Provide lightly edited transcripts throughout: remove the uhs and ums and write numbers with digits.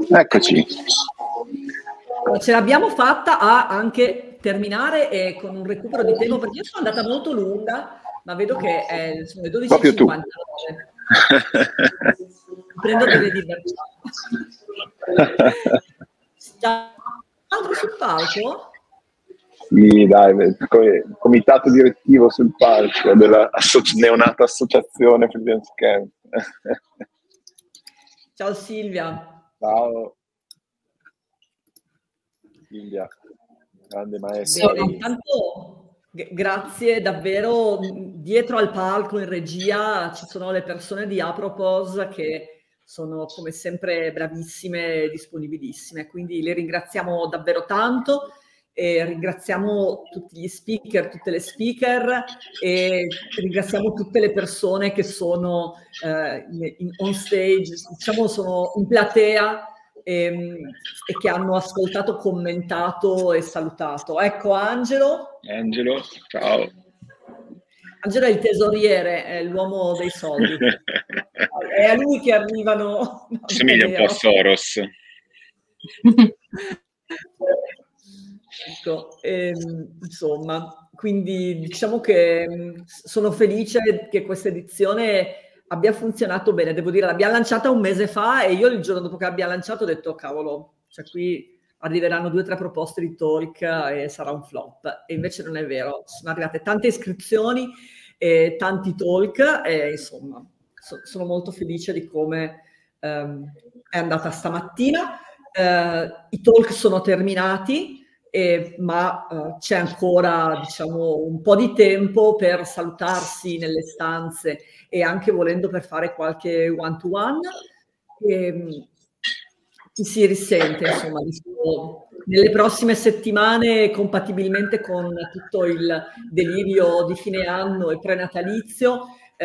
Eccoci. Ce l'abbiamo fatta a anche terminare e con un recupero di tempo, perché io sono andata molto lunga, ma vedo che sono le 12:59. Prendo delle diversità. Sta altro sul palco? Sì, dai, comitato direttivo sul palco della neonata associazione Freelance Camp. Ciao Silvia. Ciao. Silvia, grande maestra. Bene, intanto grazie davvero. Dietro al palco in regia ci sono le persone di Apropos che sono come sempre bravissime e disponibilissime, quindi le ringraziamo davvero tanto e ringraziamo tutti gli speaker, tutte le speaker e ringraziamo tutte le persone che sono on stage, diciamo sono in platea e che hanno ascoltato, commentato e salutato. Ecco Angelo. Angelo, ciao. Angelo è il tesoriere, è l'uomo dei soldi. È a lui che arrivano... Somiglia un po' a Soros. Ecco, insomma, quindi diciamo che sono felice che questa edizione abbia funzionato bene. Devo dire, l'abbiamo lanciata un mese fa e io il giorno dopo che abbia lanciato ho detto, cavolo, cioè qui arriveranno 2 o 3 proposte di talk e sarà un flop. E invece non è vero, sono arrivate tante iscrizioni e tanti talk e insomma, sono molto felice di come è andata stamattina. I talk sono terminati, ma c'è ancora, diciamo, un po' di tempo per salutarsi nelle stanze e anche volendo per fare qualche one-to-one. Chi si risente, insomma, nelle prossime settimane, compatibilmente con tutto il delirio di fine anno e prenatalizio,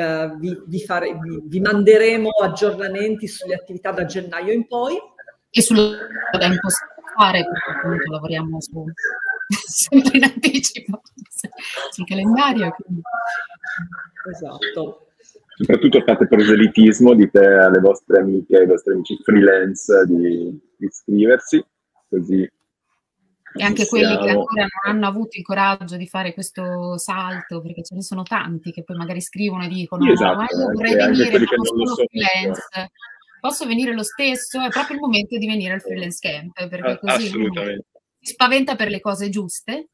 vi manderemo aggiornamenti sulle attività da gennaio in poi. E sullo da impostare, perché appunto lavoriamo sempre in anticipo sul calendario. Quindi. Esatto. Soprattutto fate proselitismo, dite alle vostre amiche, ai vostri amici freelance di iscriversi, così. E anche quelli che ancora non hanno avuto il coraggio di fare questo salto, perché ce ne sono tanti che poi magari scrivono e dicono esatto, ma io vorrei venire, ma non sono freelance. Posso venire lo stesso? È proprio il momento di venire al freelance camp, perché così assolutamente. Si spaventa per le cose giuste.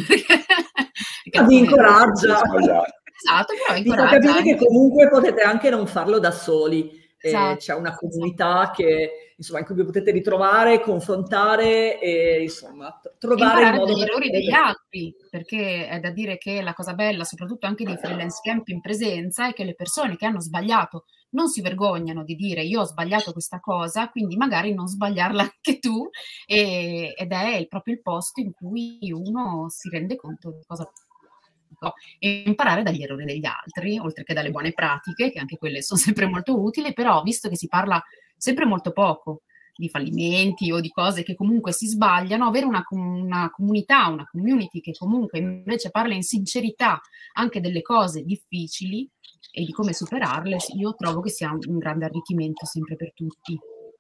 Vi incoraggia. Esatto, però vi fa capire che comunque potete anche non farlo da soli. Esatto. C'è una comunità che, insomma, in cui vi potete ritrovare, confrontare e insomma trovare il modo dagli errori degli altri, perché è da dire che la cosa bella, soprattutto anche dei freelance camp in presenza, è che le persone che hanno sbagliato non si vergognano di dire io ho sbagliato questa cosa, quindi magari non sbagliarla anche tu, ed è proprio il posto in cui uno si rende conto di cosa e imparare dagli errori degli altri, oltre che dalle buone pratiche, che anche quelle sono sempre molto utili, però visto che si parla sempre molto poco di fallimenti o di cose che comunque si sbagliano, avere una comunità, una community che comunque invece parla in sincerità anche delle cose difficili e di come superarle, io trovo che sia un grande arricchimento sempre per tutti.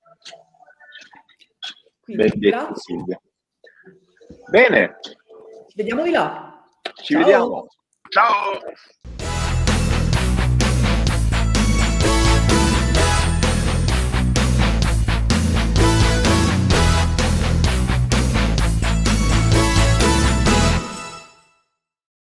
Quindi, grazie Silvia. Bene. Ci vediamo di là. Ci vediamo. Ciao.